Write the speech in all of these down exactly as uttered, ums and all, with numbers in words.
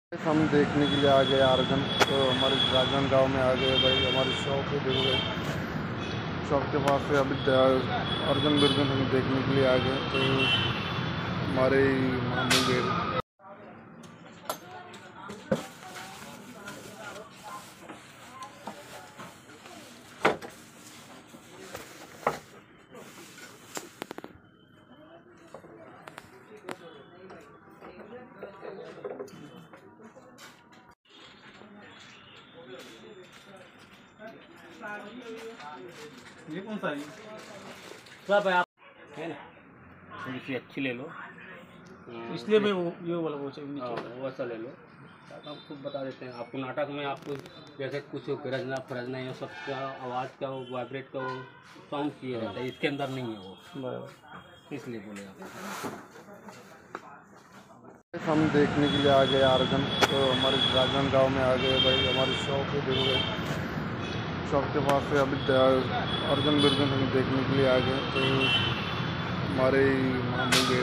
हम देखने के लिए आ गए आर्गन। तो हमारे राजन गांव में आ गए भाई। हमारी शॉप है, देखो भाई शॉप के पास से अभी अर्गन बिर्गन हम देखने के लिए आ गए। तो हमारे मामू गए। ये कौन सा है? सब है आप है ना, थोड़ी सी अच्छी ले लो, इसलिए मैं वो ये वाला वो चाहिए हाँ नीचे। वैसा ले लो। हम खुद बता देते हैं आपको। नाटक में आपको जैसे कुछ गरजना फरजना ये सब का आवाज़ का वो वाइब्रेट का वो साउंड किए रहता है, इसके अंदर नहीं है वो, बराबर। इसलिए बोले आपको। हम देखने के लिए आ गए आर्गन। तो हमारे राजन गांव में आ गए भाई। हमारी शॉप है, देखो भाई शॉप के पास से अभी अर्गन बिर्गन हम देखने के लिए आ गए। तो हमारे मामू गए।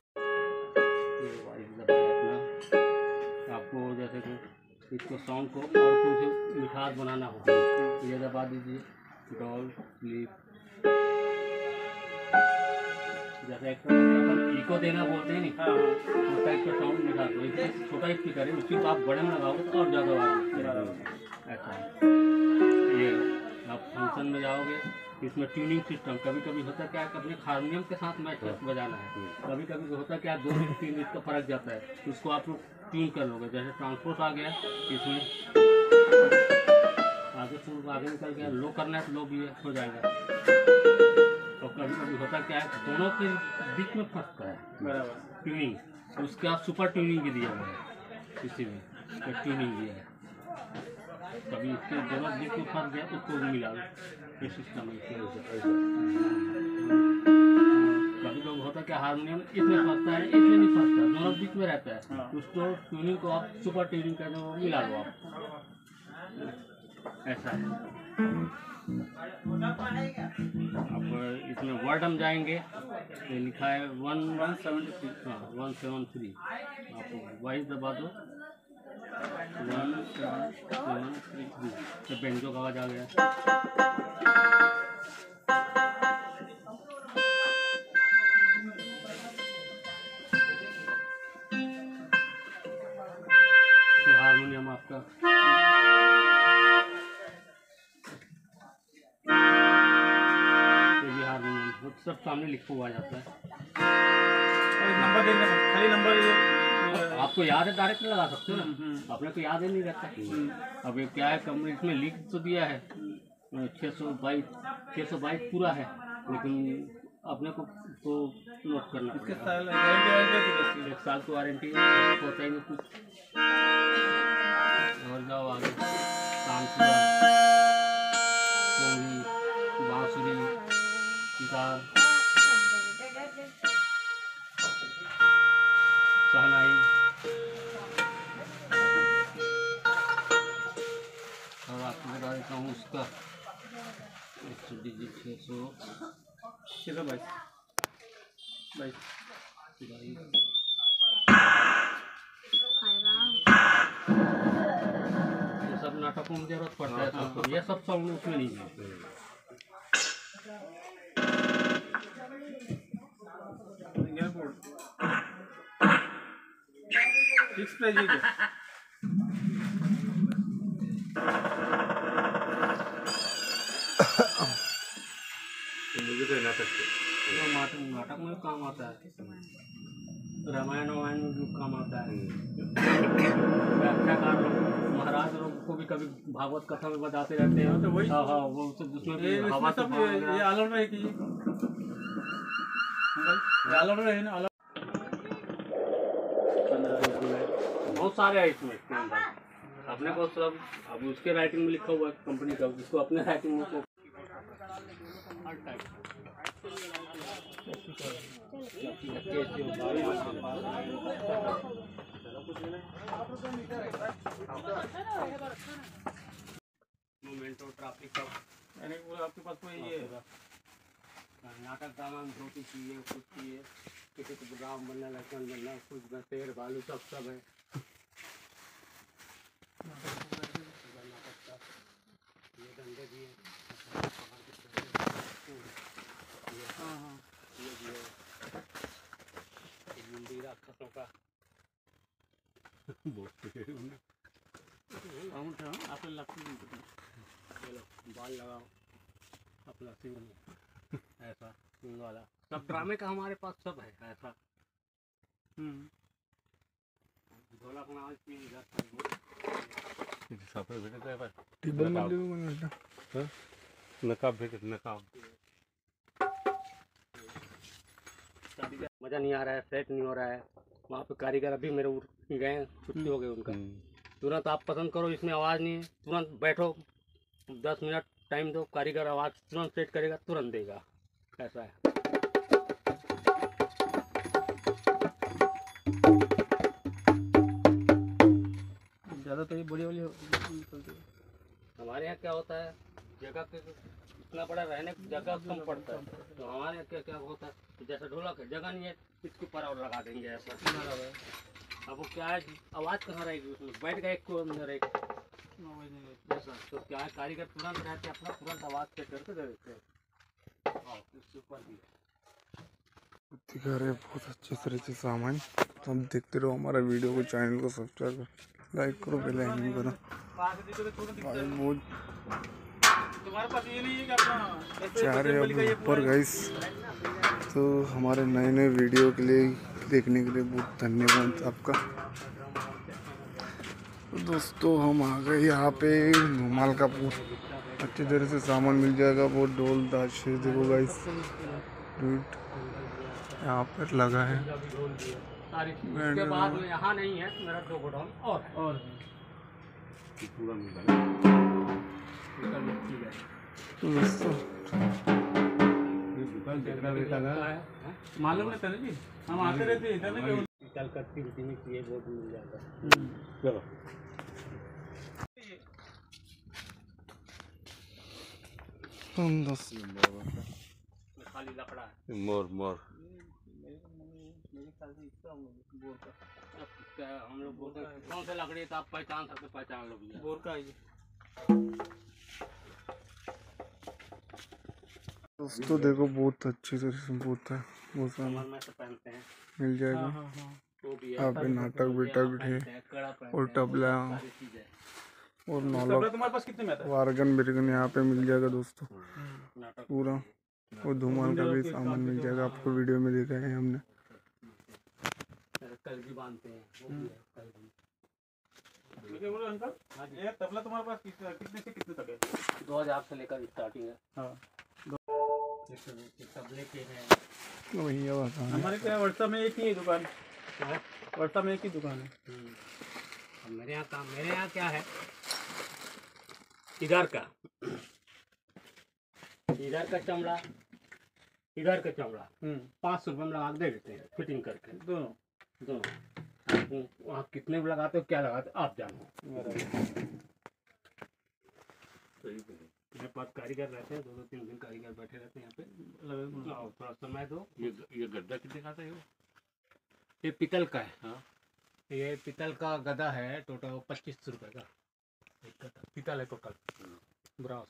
आपको जैसे कि इसको साउंड को और कुछ मिठास बनाना हो तो ये दबा दीजिए, डॉल स्लीप। जैसे एक अपन इको देना बोलते हैं नहीं, उस टाइप का साउंड निकाल दो। इससे छोटा स्पीकर है, उसको आप बड़े में लगाओगे तो और ज़्यादा आवाज़ ऐसा है। ये आप फंक्शन में जाओगे, इसमें ट्यूनिंग सिस्टम कभी कभी होता है क्या है, अपने हारमोनियम के साथ मैच बजाना है। कभी कभी होता है क्या दो तीन इसका फर्क जाता है, उसको आप लोग ट्यून कर लोगे। जैसे ट्रांसपोर्ट आ गया, इसमें आगे से आगे निकल गया, लो करना है तो लो भी हो जाएगा। तो कभी कभी होता क्या है, दोनों के बीच में फंसता है बराबर ट्यूनिंग, उसके आप सुपर ट्यूनिंग भी दिया हुआ है, किसी में ट्यूनिंग दिया है। कभी इसके दोनों बीच में फंस गया तो उसको भी मिला लो, ये सिस्टम है। कभी कभी होता क्या हारमोनियम इसमें फंसता है, इसमें नहीं फंसता, दोनों बीच में रहता है, उसको ट्यूनिंग को आप सुपर ट्यूनिंग करने वो मिला लो आप, ऐसा है। अब इसमें वर्ड हम जाएंगे, ये लिखा है वन वन सेवन थ्री, हाँ वन सेवन थ्री। आप वाइस दबा दो, one seven seven three three, तो बेंजो का आवाज आ गया। हारमोनियम आपका सब सामने लिखा हुआ जाता है। नंबर देखना, खाली नंबर आपको याद है डायरेक्ट लगा सकते हो ना, अपने को याद ही नहीं रहता। अब ये क्या है, कम इसमें लिख तो दिया है छः सौ बाईस छः सौ बाईस पूरा है, लेकिन अपने को तो नोट करना पड़ेगा। एक साल की वारंटी होता ही नहीं कुछ। और जाओ आगे, तानपुरा, कोंगी, बांसुरी, गिटार, सहनाई, और आपको बता देता हूँ उसका एक सौ डिजिट छः सौ छः सौ बाईस बाईस ये सब नाटकों में जरूरत पड़ता है सबको, ये सब साउंड उसमें नहीं है। फिक्स प्राइस है क्या? मुझे तो नाटक नाटक नाटक में काम आता है, रामायण वामायण में भी काम आता है। व्याख्याकार लोग महाराज लोग को भी कभी भागवत कथा में बताते रहते हैं। तो वही हाँ हाँ वो जिसमें ये हवा सब ये ऑलराउंडर है कि ऑलराउंडर है ना। बहुत सारे हैं इसमें इसके अंदर। अपने को सब अब उसके राइटिंग में लिखा हुआ है कंपनी का, जिसको अपने राइटिंग में मोमेंट और ट्रैफिक का आपके पास कोई ये नाटक दामन धोती चाहिए, कुछ चाहिए, किसी को राम बनना, लक्ष्मण बनना, कुछ शेर भालू सब सब है। राउंड था आपने लगती नहीं पता। चलो बाल लगाओ अपना सिंग में, ऐसा सिंग वाला सब ड्रामे का हमारे पास सब है ऐसा। हम्म ढोलक नाच की सापडे भेटत आहे बा टेबल मध्ये पण भेटलं. नकाब भेटत नकाब मज़ा नहीं आ रहा है, सेट नहीं हो रहा है। वहाँ पे कारीगर अभी मेरे उठ गए, छुट्टी हो गई उनका। तुरंत आप पसंद करो, इसमें आवाज़ नहीं है, तुरंत बैठो दस मिनट टाइम दो, कारीगर आवाज़ तुरंत सेट करेगा, तुरंत देगा, ऐसा है। ज़्यादा तो ये बड़ी वाली निकलती है। हमारे यहाँ क्या होता है, जगह के इतना बड़ा रहने की जगह कम पड़ता है, तो हमारे यहाँ क्या क्या होता है, जैसे ढोलक है, जगह नहीं है, इसके ऊपर और लगा देंगे ऐसा। अब वो क्या है, आवाज़ कहाँ रहेगी उसमें, बैठ गए एक को अंदर एक ऐसा, तो क्या है, कारीगर तुरंत रहते अपना तुरंत आवाज़ सेट करके दे देते हैं। और इसके ऊपर भी दिखा रहे हैं बहुत अच्छे तरह से सामान। तो हम देखते रहो हमारा वीडियो को, चैनल को सब्सक्राइब करो, लाइक करो, बेल आइकन करो। भाई बहुत तुम्हारे पास ये नहीं है कि अपना चाह रहे हैं ऊपर गाइस। तो हमारे नए नए वीडियो के लिए देखने के लिए बहुत धन्यवाद आपका। तो दोस्तों हम आ गए यहाँ पे मालकापुर। अच्छी तरह से सामान मिल जाएगा, बहुत ढोल दाशे देखो गाइस, यहाँ पर लगा है। उसके बाद में यहाँ नहीं है, मेरा दो गोडाउन और है। और पूरा मिल तो दोस्तों दुकान देखना रहता ना, मालूम नहीं था ना जी, हम आते रहते इधर ना कि कल का तीन तीन की एक बोर्ड मिल जाता है। चलो तुम दोस्तों खाली लकड़ा है। मोर मोर मेरे ख्याल से इसका बोर का अब क्या हम लोग बोलते हैं कौन सा लकड़ी है, तो आप पहचान सकते, पहचान लो भैया। बोर का है ये। दोस्तों देखो बहुत अच्छी तरह से बहुत है, बहुत सामान कमर में से पहनते हैं, मिल जाएगा। हाँ हाँ हाँ वो भी है। यहाँ पे नाटक बिटक भी है, कड़ा पहनते और हैं, तबला सारी चीजें। और तबला नौलक तुम्हारे पास कितने में आता है? वारगन बिरगन यहाँ पे मिल जाएगा दोस्तों नाटक पूरा। और धुमाल का भी सामान मिल जाएगा, आपको वीडियो में देखा है हमने। कल भी बांधते हैं, वो भी है कल भी। मुझे बोलो अंकल, ये तबला तुम्हारे पास कितने कितने से कितने तक है? दो हजार से लेकर स्टार्टिंग है। हाँ तबले के हैं। वही है बता हमारे क्या वर्षा में एक ही है दुकान, हाँ। वर्षा में एक ही दुकान है। अब मेरे यहाँ काम, मेरे यहाँ क्या है, इधर का इधर का चमड़ा, इधर का चमड़ा पाँच सौ रुपये में लगा के दे देते हैं, फिटिंग करके दोनों दोनों। आपको वहाँ कितने में लगाते हो, क्या लगाते हो, आप जानो। मेरे पास कारीगर रहते हैं, दो दो तीन दिन कारीगर बैठे रहते हैं यहाँ पे। आओ, थोड़ा समय दो। ये ये गड्ढा कितने का था ये? ये पीतल का है। हाँ ये पीतल का गदा है, टोटल पच्चीस सौ रुपये का एक गदा पीतल है टोटल ब्रास।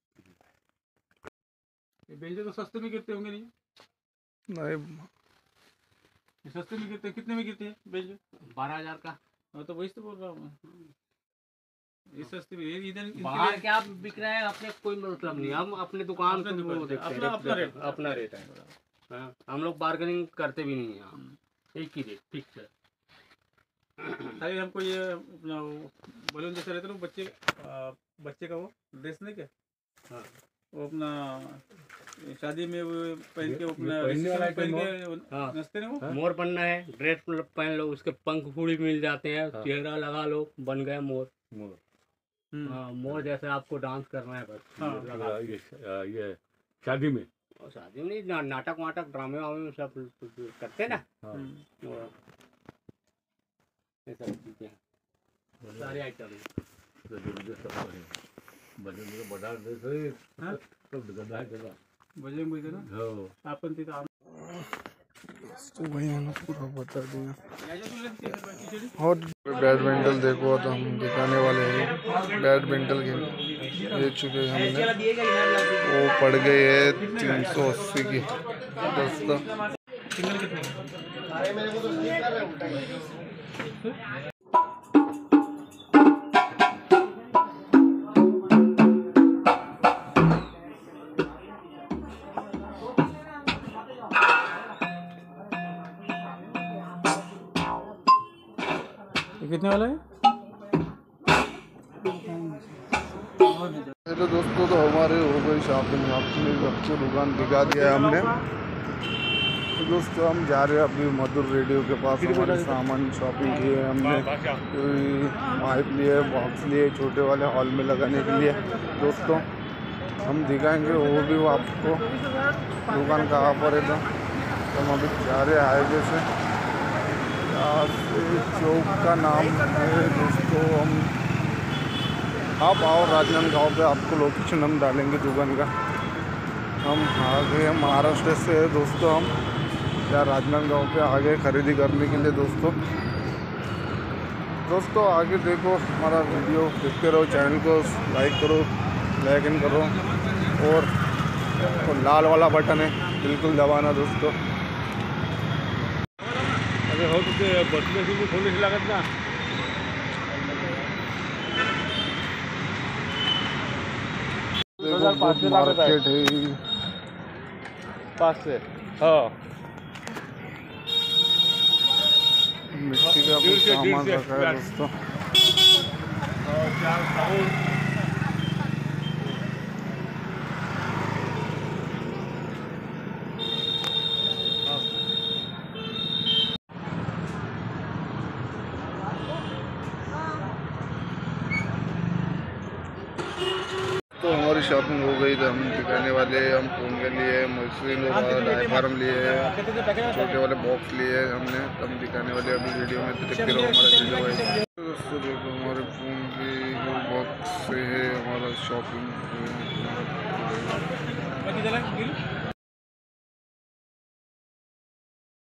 ये बेंचे तो सस्ते में गिरते होंगे नहीं? नहीं ये सस्ते में गिरते, कितने में गिरते हैं बेंचे? बारह हजार का। हाँ तो वही तो बोल रहा हूँ मैं, ये सस्ते में। ये इधर बाहर क्या बिक रहा है, अपने कोई मतलब नहीं, हम अपने दुकान अपने पे दुकान वो पे, देखते हैं, अपना- अपना रेट। अपना रेट है। हाँ, हम लोग बार्गेनिंग करते भी नहीं हैं यहाँ, एक ही रेट फिक्स है। अरे हमको ये अपना वो बलून जैसे रहता है ना बच्चे आ, बच्चे का वो ड्रेस नहीं क्या, हाँ। वो अपना शादी में वो पहन के अपना पहनने वाला पहन हाँ। के नचते ना वो। मोर बनना है, ड्रेस पहन लो, उसके पंख पूरी मिल जाते हैं, हाँ। चेहरा लगा लो, बन गए मोर। मोर हम्म। हाँ, मोर जैसे आपको डांस करना है बस। हाँ। लगा ये ये शादी में और शादी में नहीं, ना, नाटक वाटक ड्रामे वामे में सब करते ना। हाँ हम्म। वो ये सब चीजें सारे आइटम हैं। तो जबरदस्त सब है बजन में बड़ा दे तो हाँ? सब गड्ढा है गड्ढा बजरंग बोलते ना हो आपण तिथं आम- तो वही हमने पूरा बता दिया। याच्या तुला खिचडी और बैडमिंटन देखो तो हम दिखाने वाले हैं, बैडमिंटन गेम ले चुके हैं हमने। वो पड़ गई है तीन सौ अस्सी की दस्ता। सिंगल कितने बिकने वाला है? हेलो दोस्तों, तो हमारे हो गई शॉपिंग। आपने आपको दुकान दिखा दिया है हमने। तो दोस्तों हम जा रहे हैं अभी मधुर रेडियो के पास। हमारे सामान शॉपिंग की है हमने, कोई पाइप लिए, बॉक्स लिए छोटे वाले हॉल में लगाने के लिए। दोस्तों हम दिखाएंगे वो भी वो आपको दुकान कहाँ पर है। तो हम अभी जा रहे हैं हाईवे से, यहाँ से चौक का नाम है दोस्तों। हम आप आओ राजनांदगांव पे, आपको लोकेशन हम डालेंगे दुकान का। हम आ गए महाराष्ट्र से दोस्तों, हम या राजनांदगांव पे आ गए खरीदी करने के लिए। दोस्तों दोस्तों आगे देखो हमारा वीडियो देखते रहो, चैनल को लाइक करो, लाइक इन करो, और तो लाल वाला बटन है बिल्कुल दबाना दोस्तों। अरे हो तो बसने से भी थोड़ी सी लागत ना। देखो मार्केट है पास से, हाँ मिट्टी का कुछ सामान रखा है दोस्तों। तो हमारी शॉपिंग हो गई। तो हम दिखाने वाले हम फ़ोन के लिए मशीन फार्म लिए, छोटे वाले बॉक्स लिए हमने। तो हम दिखाने वाले अभी वीडियो में, तो देखते रहो हमारा वीडियो है। दोस्तों देखो हमारे फ़ोन की बॉक्स से है हमारा शॉपिंग।